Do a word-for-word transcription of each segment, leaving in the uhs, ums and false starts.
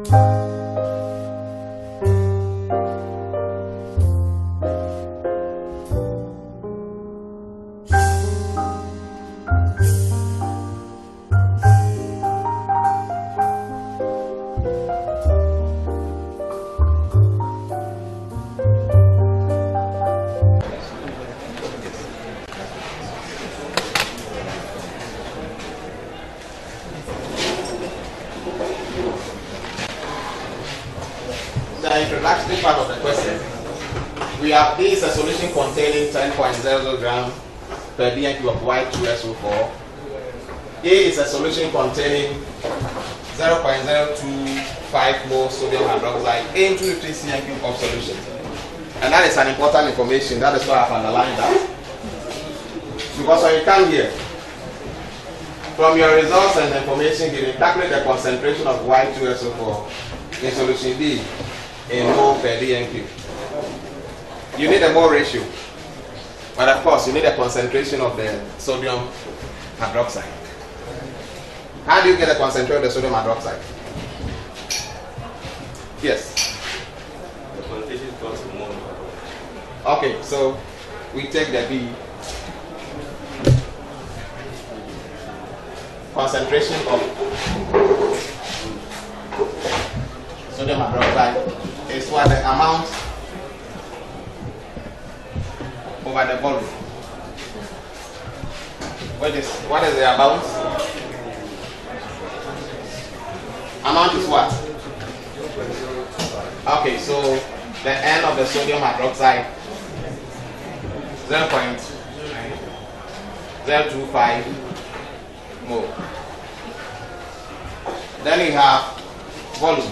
The introductory part of the question, we have this a solution containing ten point zero zero gram per D N Q of Y two S O four. A is a solution containing zero point zero two five mole sodium hydroxide into fifty C M cube of solution. And that is an important information. That is why I've underlined that. Because when you come here, from your results and information given, calculate the concentration of Y two S O four in solution D in mole per D N Q. You need a mole ratio, but of course you need a concentration of the sodium hydroxide. How do you get a concentration of the sodium hydroxide? Yes. The concentration comes to mole. Okay, so we take the B. Concentration of sodium hydroxide is what the amount over the volume. What is what is the amount? Amount is what? Okay, so the N of the sodium hydroxide zero point zero two five mole. Then you have volume.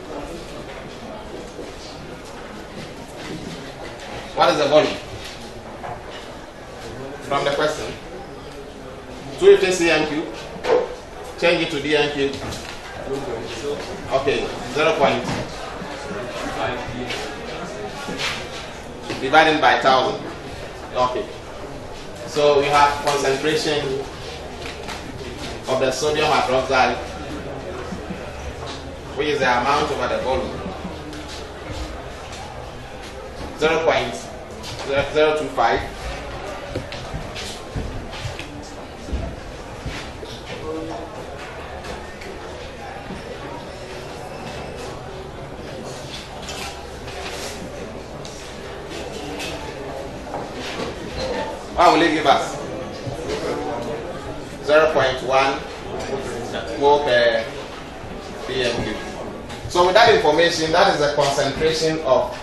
What is the volume? From the question. two hundred fifty C M cube. Change it to D N cube. Okay, zero point five divided by one thousand. Okay. So we have concentration of the sodium hydroxide, which is the amount over the volume. zero point zero two five. What will it give us? zero point one mole per D N Q. So with that information, that is the concentration of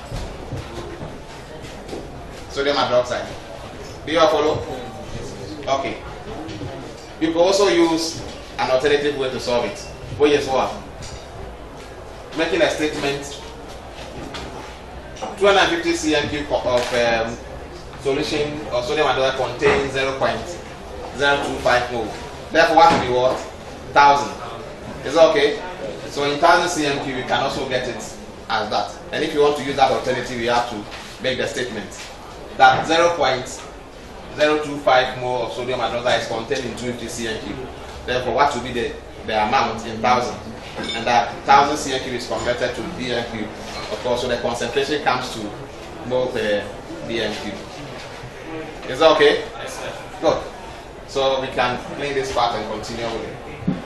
sodium hydroxide. Do you all follow? Okay. You can also use an alternative way to solve it, which is what? Making a statement, two hundred fifty C M cube of um, solution of sodium hydroxide contains zero point zero two five mole. Therefore, what will be what? one thousand. Is that okay? So in one thousand C M cube, you can also get it as that. And if you want to use that alternative, you have to make the statement that zero point zero two five mole of sodium hydroxide is contained in two hundred fifty C M cube. Therefore, what will be the, the amount in thousand? And that one thousand C M cube is converted to D N cube. Of course, so the concentration comes to mole per D N cube. Is that okay? Yes, sir. Good. So we can clean this part and continue with it.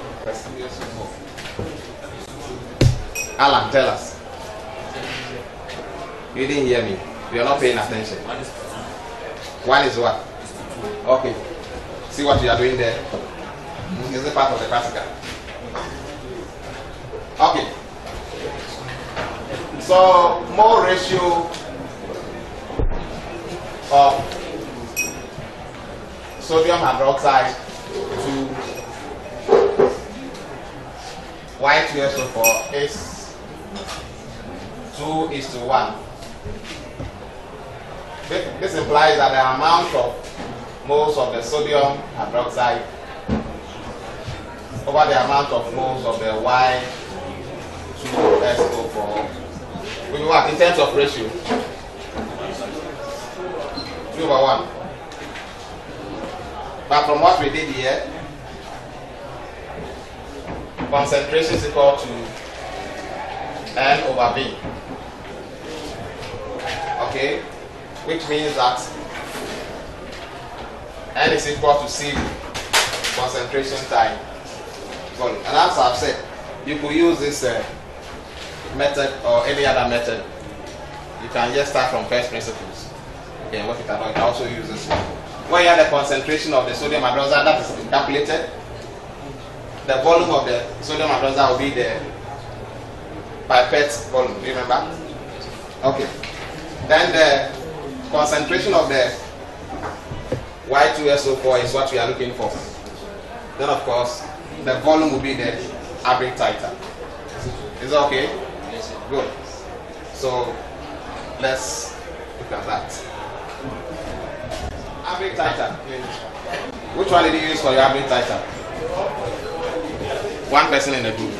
Alan, tell us. You didn't hear me. You're not paying attention. One is what? Okay. See what you are doing there? Is it part of the practical? Okay. So, mole ratio of sodium hydroxide to Y two S O four is two is to one. This implies that the amount of moles of the sodium hydroxide over the amount of moles of the Y two S O four will be what in terms of ratio? two over one. But from what we did here, concentration is equal to N over V. Okay, which means that N is equal to C concentration time volume. And as I've said, you could use this uh, method or any other method. You can just start from first principles. Okay, what you can, you can also use this one. When you have the concentration of the sodium hydroxide that is calculated, the volume of the sodium hydroxide will be the pipette volume. Do you remember? Okay. Then the concentration of the Y two S O four is what we are looking for. Then of course, the volume will be the average titer. Is that okay? Yes, sir. Good. So let's look at that. Average titer. Which one did you use for your average titer? One person in the group.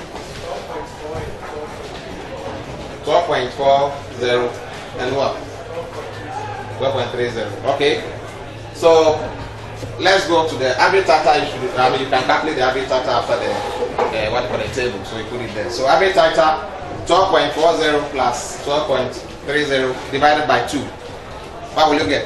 twelve point four zero and what? twelve point three zero. Okay. So let's go to the average titer. You should, I mean, you can calculate the average titer after the uh, what you call the table. So you put it there. So average titer twelve point four zero plus twelve point three zero divided by two. What will you get?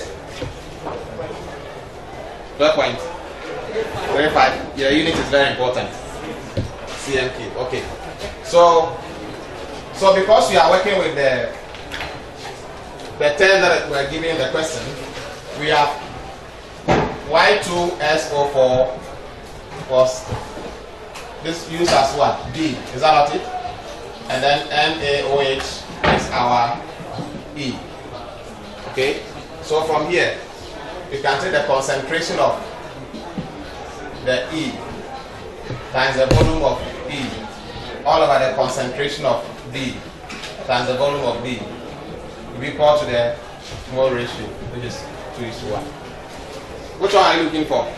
twelve point three five. Your unit is very important. C M Q. Okay. So so because we are working with the the term that we are giving in the question, we have Y two S O four was this used as what? D. Is that not it? And then N A O H is our E. Okay? So from here, you can take the concentration of the E times the volume of E all over the concentration of D times the volume of D will be equal to the mole ratio, which is two is to one. Which one are you looking for?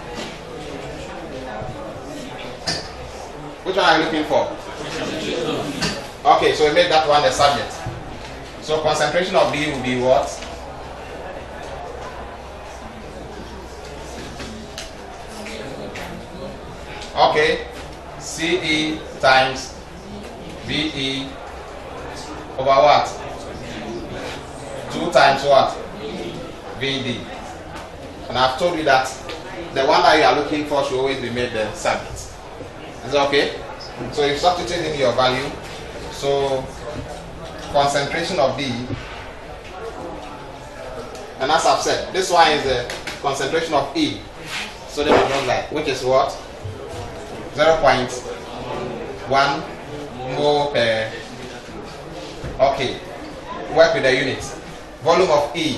Which one are you looking for? Okay, so we make that one the subject. So concentration of D will be what? Okay, C E times V E over what? two times what? V D. And I've told you that the one that you are looking for should always be made the subject. Is that okay? So you substitute in your value. So concentration of D, and as I've said, this one is the concentration of E, sodium hydroxide, which is what? zero point one mole per. Okay, work with the units. Volume of E,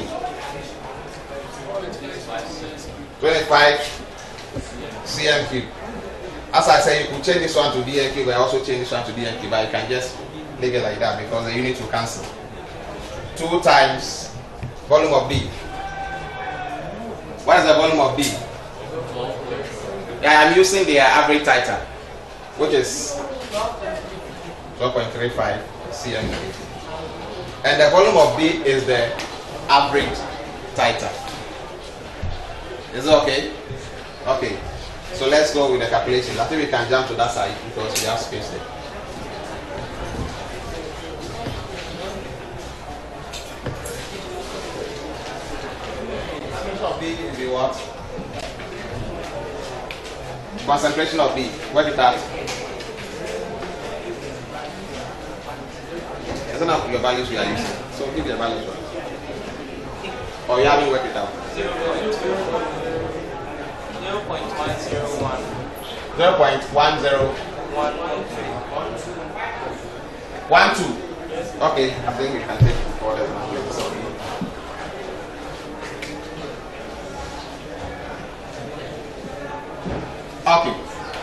twenty-five C M cube. As I said, you could change this one to D M cube, but also change this one to D M cube, but you can just leave it like that because the unit will cancel. Two times volume of B. What is the volume of B? Yeah, I'm using the average titer, which is twelve point three five C M cube. And the volume of B is the average titer. Is it okay? Okay. So let's go with the calculation. I think we can jump to that side because we have space there. Concentration of B is the what? Concentration of B. Work it out. Isn't that your values we are using? So give your values one. Or you haven't worked it out? zero point one zero one. zero point one zero one three. one two. Okay, I think we can take orders and do this. Okay.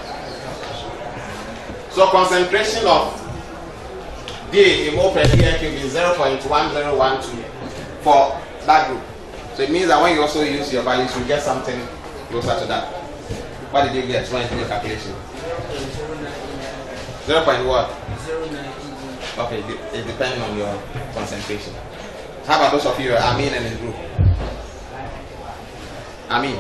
So concentration of D in mole per D M cube is zero point one zero one two for that group. So it means that when you also use your values, you get something closer to that. What did you get when you do your calculation? Zero point what? Okay, it depends on your concentration. How about those of you, Amin and his group? Amin.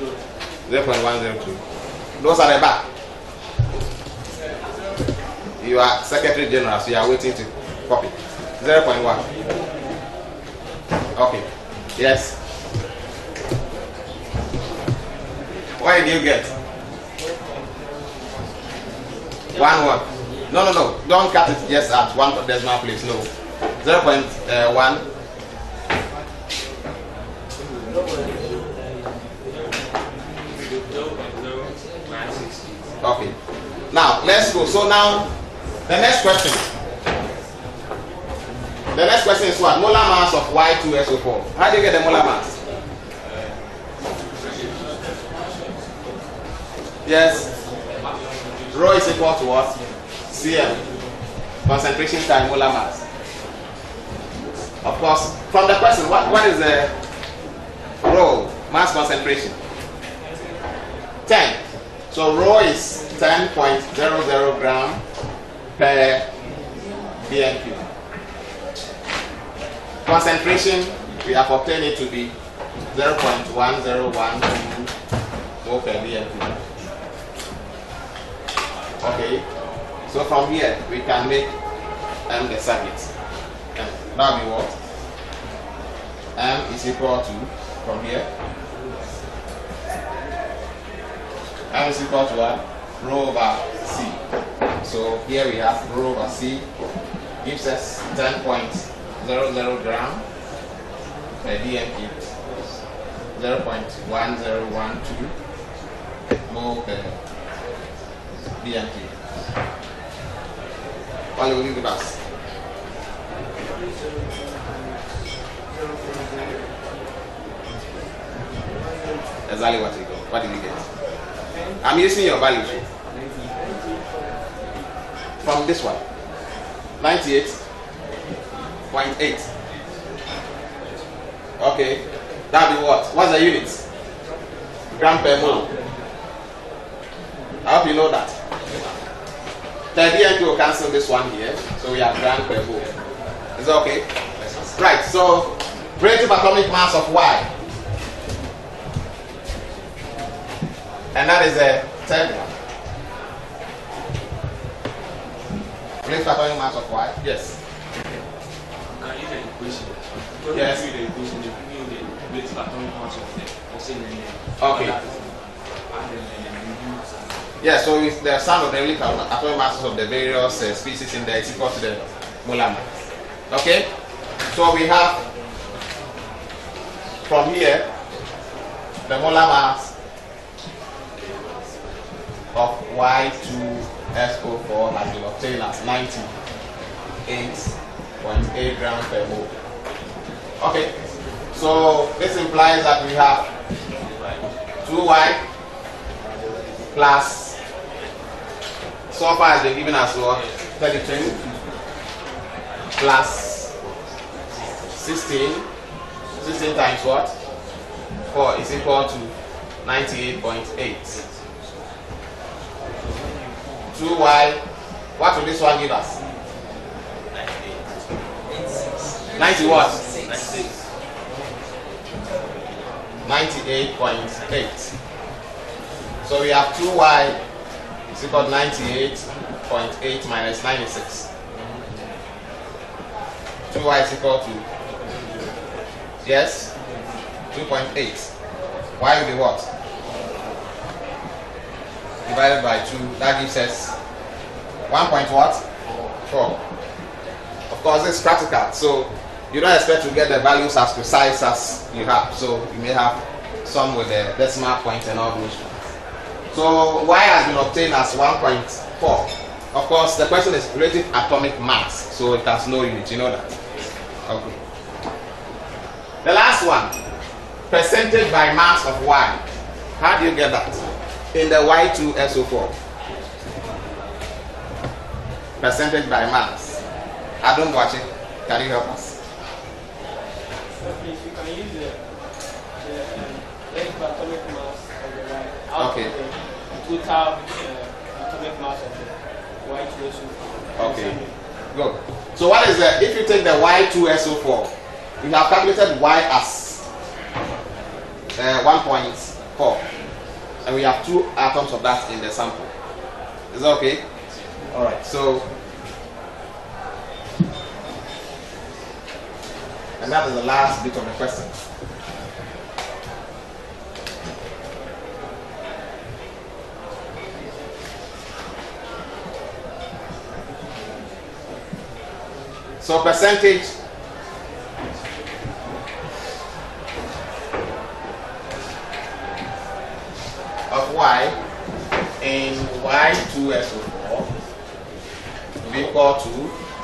zero point one zero two. Those are the back. you are Secretary General, so you are waiting to copy. zero point one. Okay. Yes. What did you get? One one. No, no, no. Don't cut it just at one decimal place. No. zero point one. Okay. Now let's go. So now the next question. The next question is what? Molar mass of Y two S O four. How do you get the molar mass? Yes. Rho is equal to what? C M. Concentration times molar mass. Of course, from the question, what, what is the rho? Mass concentration? ten. So rho is ten point zero zero gram per D N Q. Concentration, we have obtained it to be zero point one zero one two mole per D N Q. Okay, so from here we can make M the circuit. And that will be what? M is equal to, from here, M is equal to what? Rho over C. So here we have rho over C gives us ten point zero zero gram per D N Q, zero point one zero one two mole per D N Q. What will you give us? Exactly what you got. What did you get? I'm using your value from this one. ninety-eight point eight. Okay. That'll be what? What's the unit? Gram per mole. I hope you know that. The D N Q will cancel this one here. So we have gram per mole. Is that okay? Right. So relative atomic mass of Y. And that is a third one. Relative atomic mass of Y. Yes. Can you use the equation? Yes. Use the equation. You give the relative atomic mass of the oxygen. Okay. Yeah, so it's the sum of the relative atomic masses of the various uh, species in there is equal to the molar mass. Okay? So we have from here the molar mass of Y two S O four has been obtained as ninety-eight point eight grams per mole. Okay, so this implies that we have two Y plus sulfur has been given as what? thirty-two plus sixteen. sixteen times what? four is equal to ninety-eight point eight. two Y, what will this one give us? ninety what? ninety-eight point eight. So we have two Y is equal to ninety-eight point eight minus ninety-six. two Y is equal to, yes, two point eight. Y will be what? Divided by two, that gives us one point what? four. Of course, it's practical, so you don't expect to get the values as precise as you have. So you may have some with the decimal point and all those ones. So Y has been obtained as one point four. Of course, the question is relative atomic mass, so it has no unit. You know that. Okay. The last one, percentage by mass of Y. How do you get that? In the Y two S O four. Percentage by mass. I don't watch it. Can you help us? Okay, you can use the, the um, relative atomic mass of the Y. Out Okay. of the total uh, atomic mass of the Y two S O four. Okay. Good. So what is the, if you take the Y two S O four, we have calculated Y as uh, one point four. And we have two atoms of that in the sample. Is that okay? Alright. So And that is the last bit of the question. So percentage of y in y two S O four will be equal to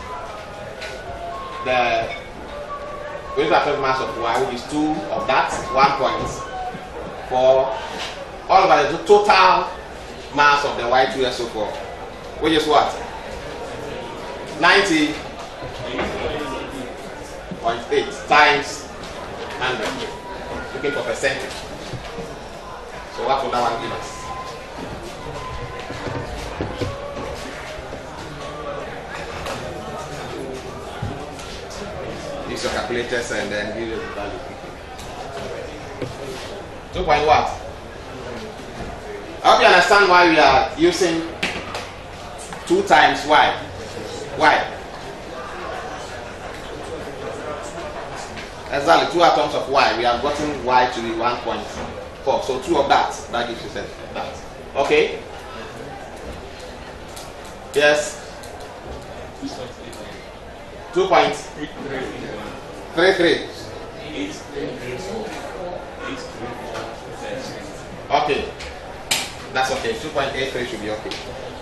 the unit atomic mass of y, which is two of that, one point four, all over the total mass of the y two S O four, which is what? ninety point eight times one hundred. Looking for percentage. So what will that one give us? Use your calculators and then give it the value. Two point what? I hope you understand why we are using two times y. Why? Exactly, two atoms of y. We have gotten y to be one point four. So two of that, that gives you that. Okay? Yes? two point three three. Okay. That's okay. two point eight three should be okay.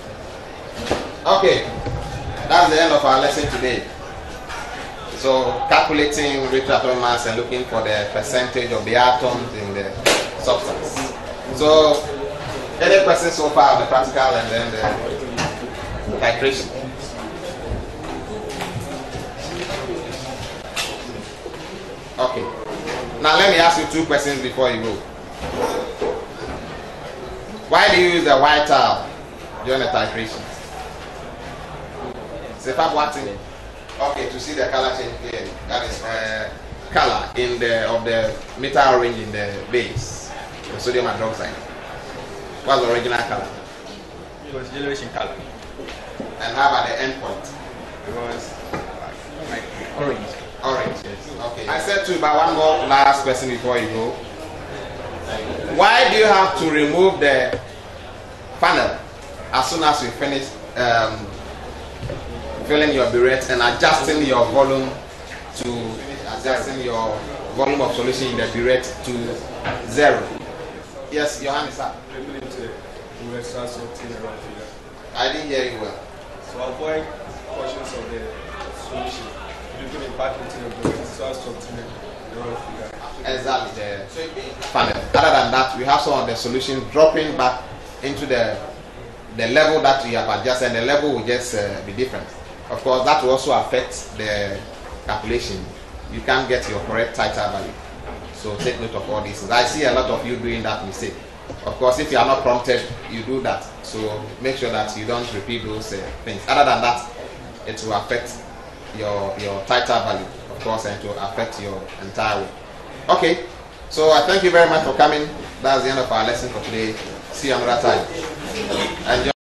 Okay. That's the end of our lesson today. So calculating reactor atomic mass and looking for the percentage of the atoms in the substance. So any questions so far on the practical and then the titration? Okay. Now let me ask you two questions before you go. Why do you use the white towel during the titration? It's a what thing? Okay, to see the color change clearly. That is uh, color in the of the metal range in the base, the sodium hydroxide. What's the original color? It was yellowish in color. And how about the end point? It was like orange. Orange. Yes. Okay. I said to, but one more last question before you go. Why do you have to remove the funnel as soon as you finish um, filling your burette and adjusting your volume to adjusting your volume of solution in the burette to zero? Yes, your hand is up. I didn't hear you well. So avoid portions of the solution. You put it back into the burette so as to obtain the wrong figure. Exactly, the funnel. Other than that, we have some of the solution dropping back into the the level that we have adjusted, and the level will just uh, be different. Of course, that will also affect the calculation. You can't get your correct titer value. So take note of all these things. I see a lot of you doing that mistake. Of course, if you are not prompted, you do that. So make sure that you don't repeat those uh, things. Other than that, it will affect your your titer value, of course, and it will affect your entire work. Okay, so I thank you very much for coming. That's the end of our lesson for today. See you another time. Enjoy.